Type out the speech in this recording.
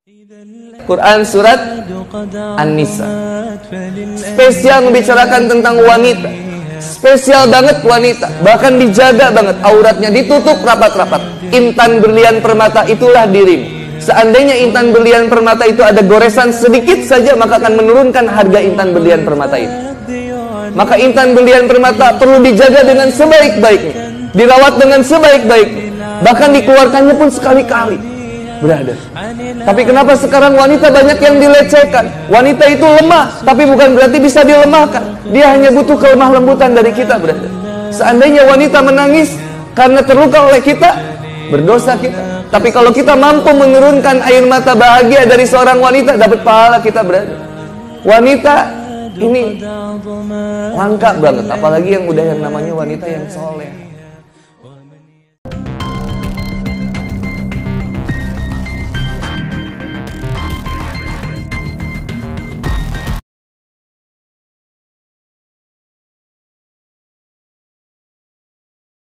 Quran surat An-Nisa spesial membicarakan tentang wanita, spesial banget wanita, bahkan dijaga banget, auratnya ditutup rapat-rapat. Intan berlian permata itulah dirimu. Seandainya intan berlian permata itu ada goresan sedikit saja, maka akan menurunkan harga intan berlian permata itu. Maka intan berlian permata perlu dijaga dengan sebaik-baiknya, dirawat dengan sebaik-baiknya, bahkan dikeluarkannya pun sekali-kali, brother. Tapi kenapa sekarang wanita banyak yang dilecehkan? Wanita itu lemah, tapi bukan berarti bisa dilemahkan. Dia hanya butuh kelemah lembutan dari kita, brother. Seandainya wanita menangis karena terluka oleh kita, berdosa kita. Tapi kalau kita mampu menurunkan air mata bahagia dari seorang wanita, dapat pahala kita, brother. Wanita ini langka banget, apalagi yang udah yang namanya wanita yang soleh.